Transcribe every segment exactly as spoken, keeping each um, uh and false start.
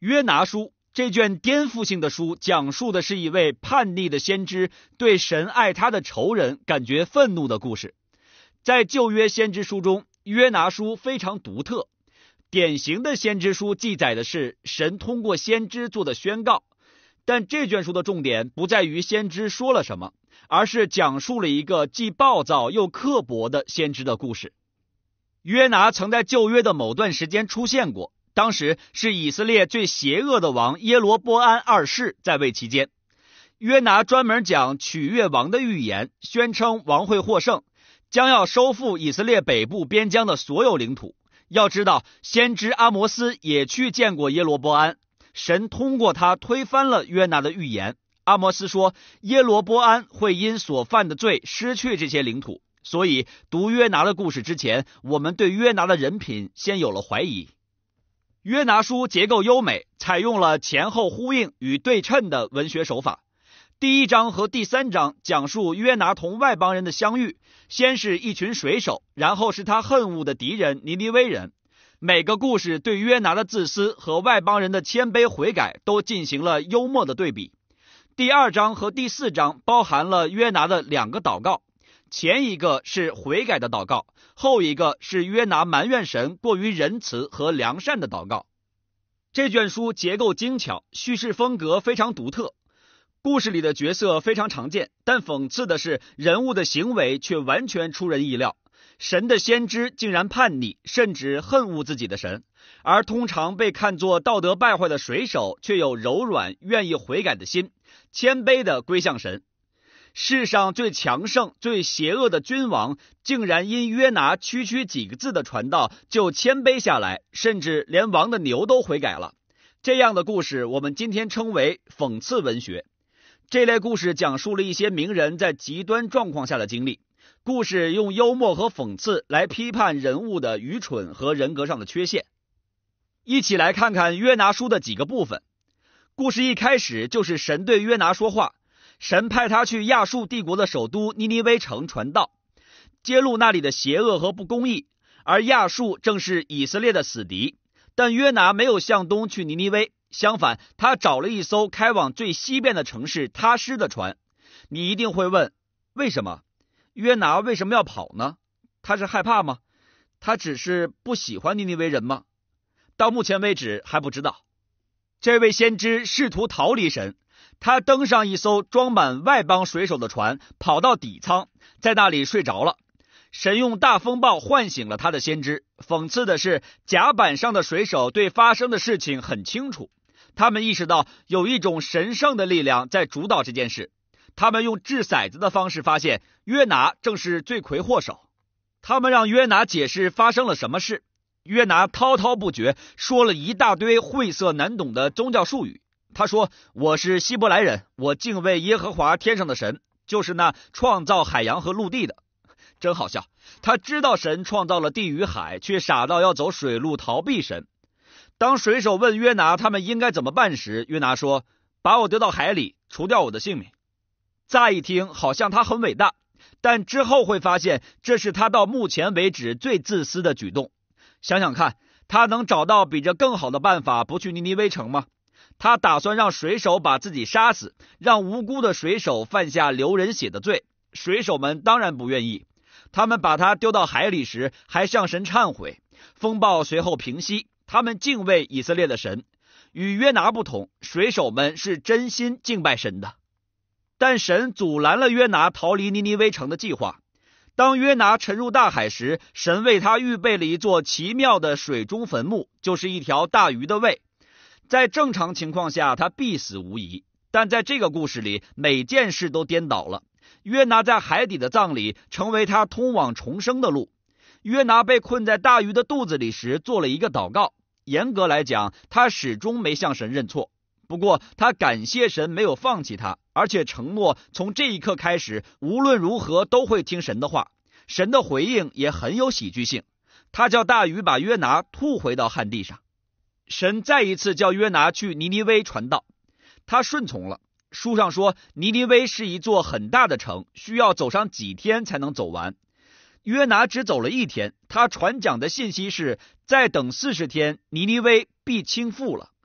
约拿书这卷颠覆性的书讲述的是一位叛逆的先知对神爱他的仇人感觉愤怒的故事。在旧约先知书中，约拿书非常独特。典型的先知书记载的是神通过先知做的宣告，但这卷书的重点不在于先知说了什么，而是讲述了一个既暴躁又刻薄的先知的故事。约拿曾在旧约的某段时间出现过，当时是以色列最邪恶的王耶罗波安二世在位期间。约拿专门讲取悦王的预言，宣称王会获胜，将要收复以色列北部边疆的所有领土。要知道，先知阿摩斯也去见过耶罗波安，神通过他推翻了约拿的预言。阿摩斯说，耶罗波安会因所犯的罪失去这些领土，所以读约拿的故事之前，我们对约拿的人品先有了怀疑。约拿书结构优美，采用了前后呼应与对称的文学手法。第一章和第三章讲述约拿同外邦人的相遇，先是一群水手，然后是他恨恶的敌人尼尼微人。每个故事对约拿的自私和外邦人的谦卑悔改都进行了幽默的对比。第二章和第四章包含了约拿的两个祷告，前一个是悔改的祷告，后一个是约拿埋怨神过于仁慈和良善的祷告。这卷书结构精巧，叙事风格非常独特，故事里的角色非常常见，但讽刺的是人物的行为却完全出人意料。神的先知竟然叛逆，甚至恨恶自己的神，而通常被看作道德败坏的水手却有柔软愿意悔改的心，谦卑地归向神。世上最强盛最邪恶的君王竟然因约拿区区几个字的传道就谦卑下来，甚至连王的牛都悔改了。这样的故事我们今天称为讽刺文学。这类故事讲述了一些名人在极端状况下的经历，故事用幽默和讽刺来批判人物的愚蠢和人格上的缺陷。一起来看看约拿书的几个部分。故事一开始就是神对约拿说话，神派他去亚述帝国的首都尼尼微城传道，揭露那里的邪恶和不公义，而亚述正是以色列的死敌。但约拿没有向东去尼尼微，相反，他找了一艘开往最西边的城市他施的船。你一定会问，为什么？约拿为什么要跑呢？他是害怕吗？他只是不喜欢尼尼微人吗？到目前为止还不知道。这位先知试图逃离神，他登上一艘装满外邦水手的船，跑到底舱，在那里睡着了。神用大风暴唤醒了他的先知。讽刺的是，甲板上的水手对发生的事情很清楚，他们意识到有一种神圣的力量在主导这件事。他们用掷骰子的方式发现约拿正是罪魁祸首。他们让约拿解释发生了什么事。约拿滔滔不绝，说了一大堆晦涩难懂的宗教术语。他说，我是希伯来人，我敬畏耶和华天上的神，就是那创造海洋和陆地的。真好笑，他知道神创造了地与海，却傻到要走水路逃避神。当水手问约拿他们应该怎么办时，约拿说，把我丢到海里，除掉我的性命。乍一听好像他很伟大，但之后会发现这是他到目前为止最自私的举动。想想看，他能找到比这更好的办法不去尼尼微城吗？他打算让水手把自己杀死，让无辜的水手犯下流人血的罪。水手们当然不愿意，他们把他丢到海里时还向神忏悔。风暴随后平息，他们敬畏以色列的神。与约拿不同，水手们是真心敬拜神的。但神阻拦了约拿逃离尼尼微城的计划。当约拿沉入大海时，神为他预备了一座奇妙的水中坟墓，就是一条大鱼的胃。在正常情况下，他必死无疑，但在这个故事里，每件事都颠倒了。约拿在海底的葬礼成为他通往重生的路。约拿被困在大鱼的肚子里时做了一个祷告，严格来讲，他始终没向神认错。不过他感谢神没有放弃他，而且承诺从这一刻开始，无论如何都会听神的话。神的回应也很有喜剧性，他叫大鱼把约拿吐回到旱地上。神再一次叫约拿去尼尼微传道，他顺从了。书上说，尼尼微是一座很大的城，需要走上几天才能走完。约拿只走了一天，他传讲的信息是再等四十天，尼尼微必倾覆了。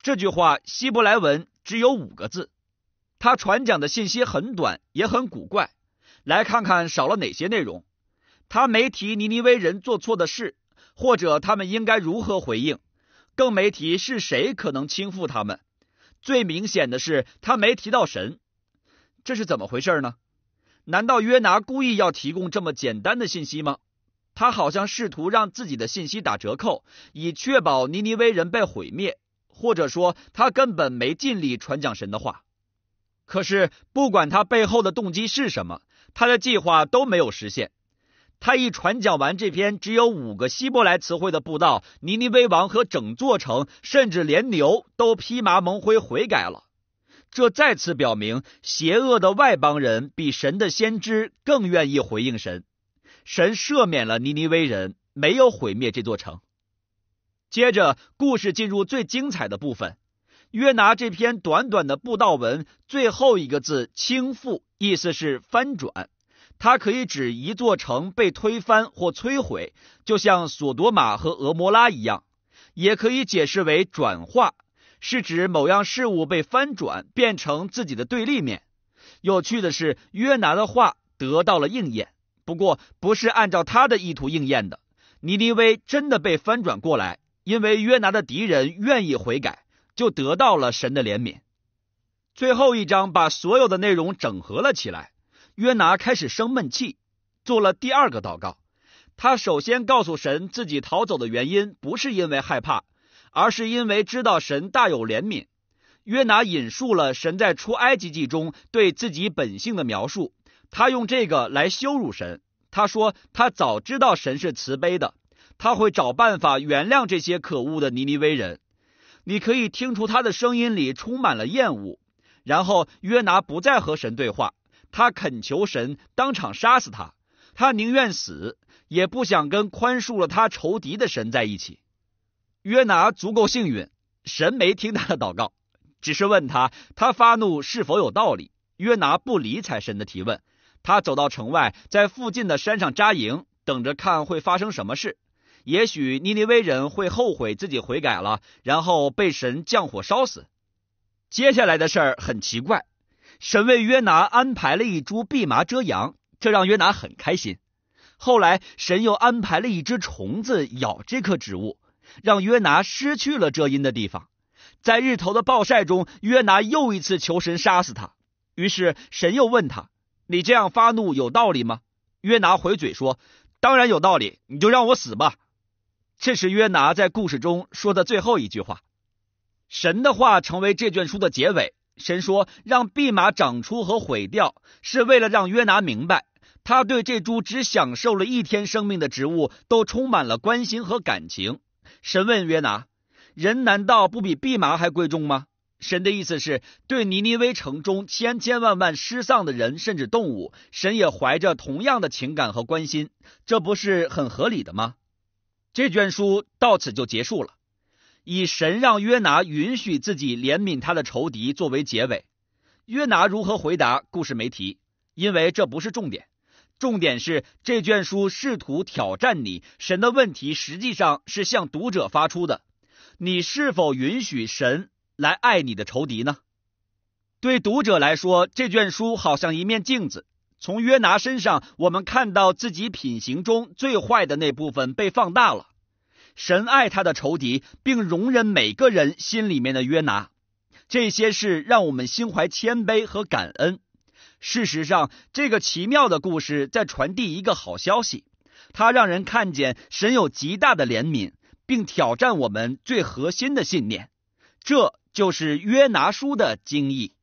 这句话希伯来文只有五个字，他传讲的信息很短，也很古怪。来看看少了哪些内容。他没提尼尼微人做错的事，或者他们应该如何回应，更没提是谁可能倾覆他们。最明显的是，他没提到神。这是怎么回事呢？难道约拿故意要提供这么简单的信息吗？他好像试图让自己的信息打折扣，以确保尼尼微人被毁灭，或者说他根本没尽力传讲神的话。可是不管他背后的动机是什么，他的计划都没有实现。他一传讲完这篇只有五个希伯来词汇的布道，尼尼微王和整座城，甚至连牛都披麻蒙灰悔改了。这再次表明，邪恶的外邦人比神的先知更愿意回应神。神赦免了尼尼微人，没有毁灭这座城。接着故事进入最精彩的部分。约拿这篇短短的布道文最后一个字倾覆，意思是翻转。它可以指一座城被推翻或摧毁，就像索多玛和俄摩拉一样，也可以解释为转化，是指某样事物被翻转变成自己的对立面。有趣的是，约拿的话得到了应验，不过不是按照他的意图应验的。尼尼微真的被翻转过来，因为约拿的敌人愿意悔改，就得到了神的怜悯。最后一章把所有的内容整合了起来。约拿开始生闷气，做了第二个祷告。他首先告诉神自己逃走的原因不是因为害怕，而是因为知道神大有怜悯。约拿引述了神在出埃及记中对自己本性的描述，他用这个来羞辱神。他说他早知道神是慈悲的，他会找办法原谅这些可恶的尼尼微人。你可以听出他的声音里充满了厌恶。然后约拿不再和神对话，他恳求神当场杀死他，他宁愿死，也不想跟宽恕了他仇敌的神在一起。约拿足够幸运，神没听他的祷告，只是问他，他发怒是否有道理。约拿不理睬神的提问，他走到城外，在附近的山上扎营，等着看会发生什么事。也许尼尼微人会后悔自己悔改了，然后被神降火烧死。接下来的事儿很奇怪，神为约拿安排了一株蓖麻遮阳，这让约拿很开心。后来神又安排了一只虫子咬这棵植物，让约拿失去了遮阴的地方。在日头的暴晒中，约拿又一次求神杀死他。于是神又问他，你这样发怒有道理吗？约拿回嘴说，当然有道理，你就让我死吧。这是约拿在故事中说的最后一句话。神的话成为这卷书的结尾。神说让蓖麻长出和毁掉，是为了让约拿明白，他对这株只享受了一天生命的植物都充满了关心和感情。神问约拿，人难道不比蓖麻还贵重吗？神的意思是，对尼尼微城中千千万万失丧的人甚至动物，神也怀着同样的情感和关心，这不是很合理的吗？这卷书到此就结束了，以神让约拿允许自己怜悯他的仇敌作为结尾。约拿如何回答，故事没提，因为这不是重点。重点是这卷书试图挑战你，神的问题实际上是向读者发出的，你是否允许神来爱你的仇敌呢？对读者来说，这卷书好像一面镜子，从约拿身上我们看到自己品行中最坏的那部分被放大了。神爱他的仇敌，并容忍每个人心里面的约拿，这些事让我们心怀谦卑和感恩。事实上，这个奇妙的故事在传递一个好消息，它让人看见神有极大的怜悯，并挑战我们最核心的信念，这就是约拿书的精义。